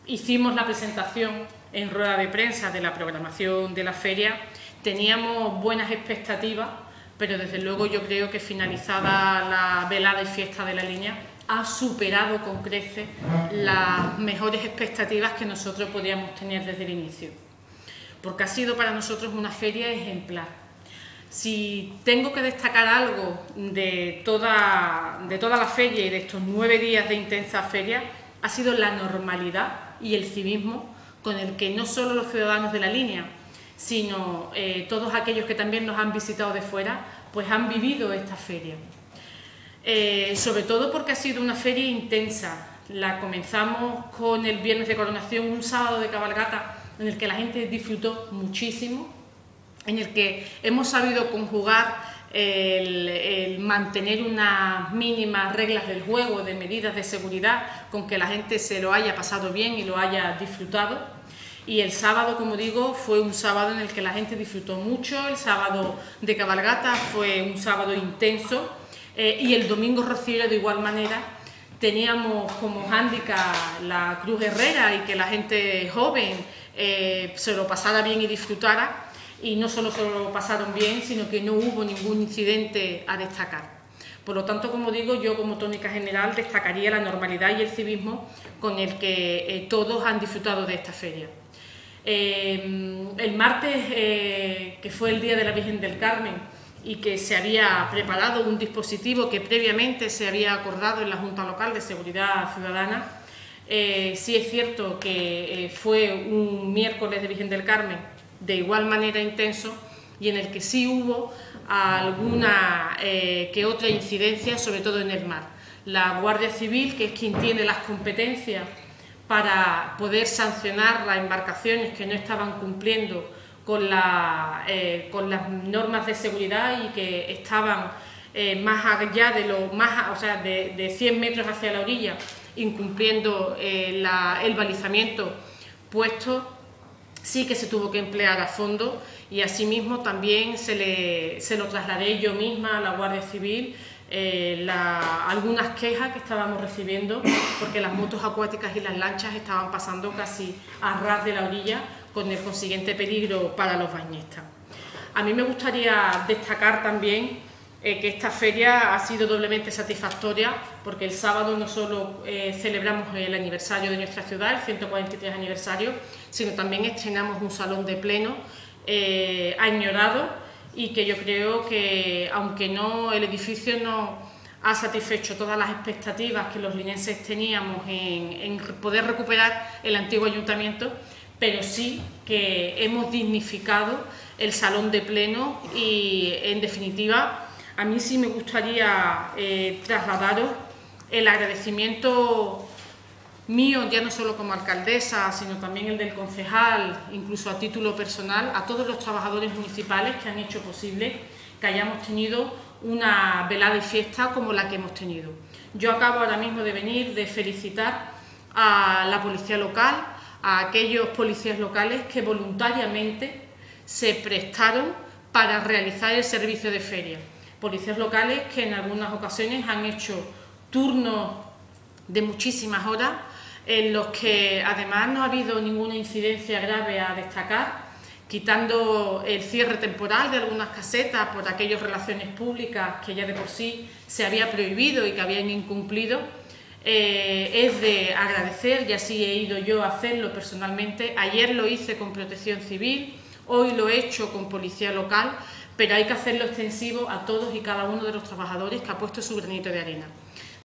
hicimos la presentación en rueda de prensa de la programación de la feria, teníamos buenas expectativas, pero desde luego yo creo que finalizada la velada y fiesta de la línea ha superado con creces las mejores expectativas que nosotros podíamos tener desde el inicio, porque ha sido para nosotros una feria ejemplar. Si tengo que destacar algo de toda la feria y de estos 9 días de intensa feria, ha sido la normalidad y el civismo con el que no solo los ciudadanos de la línea, sino todos aquellos que también nos han visitado de fuera, pues han vivido esta feria. Sobre todo porque ha sido una feria intensa. La comenzamos con el viernes de coronación, un sábado de cabalgata en el que la gente disfrutó muchísimo, en el que hemos sabido conjugar el mantener unas mínimas reglas del juego, de medidas de seguridad, con que la gente se lo haya pasado bien y lo haya disfrutado. Y el sábado, como digo, fue un sábado en el que la gente disfrutó mucho. El sábado de cabalgata fue un sábado intenso, y el domingo rociero de igual manera. Teníamos como hándicap la Cruz Herrera y que la gente joven se lo pasara bien y disfrutara, y no solo se lo pasaron bien, sino que no hubo ningún incidente a destacar. Por lo tanto, como digo, yo como tónica general destacaría la normalidad y el civismo con el que todos han disfrutado de esta feria. El martes, que fue el Día de la Virgen del Carmen, y que se había preparado un dispositivo que previamente se había acordado en la Junta Local de Seguridad Ciudadana, sí es cierto que fue un miércoles de Virgen del Carmen de igual manera intenso, y en el que sí hubo alguna que otra incidencia, sobre todo en el mar. La Guardia Civil, que es quien tiene las competencias para poder sancionar las embarcaciones que no estaban cumpliendo con las normas de seguridad y que estaban más allá de de 100 metros hacia la orilla, incumpliendo el balizamiento puesto, sí que se tuvo que emplear a fondo, y asimismo también se lo trasladé yo misma a la Guardia Civil algunas quejas que estábamos recibiendo porque las motos acuáticas y las lanchas estaban pasando casi a ras de la orilla, con el consiguiente peligro para los bañistas. A mí me gustaría destacar también que esta feria ha sido doblemente satisfactoria, porque el sábado no solo celebramos el aniversario de nuestra ciudad, el 143 aniversario, sino también estrenamos un salón de pleno añorado, y que yo creo que, aunque el edificio no ha satisfecho todas las expectativas que los linenses teníamos en poder recuperar el antiguo ayuntamiento, pero sí que hemos dignificado el salón de pleno. Y en definitiva, a mí sí me gustaría trasladaros el agradecimiento mío, ya no solo como alcaldesa, sino también el del concejal, incluso a título personal, a todos los trabajadores municipales que han hecho posible que hayamos tenido una velada y fiesta como la que hemos tenido. Yo acabo ahora mismo de venir de felicitar a la policía local, a aquellos policías locales que voluntariamente se prestaron para realizar el servicio de feria. Policías locales que en algunas ocasiones han hecho turnos de muchísimas horas, en los que además no ha habido ninguna incidencia grave a destacar, quitando el cierre temporal de algunas casetas por aquellas relaciones públicas que ya de por sí se había prohibido y que habían incumplido. Es de agradecer, y así he ido yo a hacerlo personalmente. Ayer lo hice con Protección Civil, hoy lo he hecho con Policía Local, pero hay que hacerlo extensivo a todos y cada uno de los trabajadores que ha puesto su granito de arena.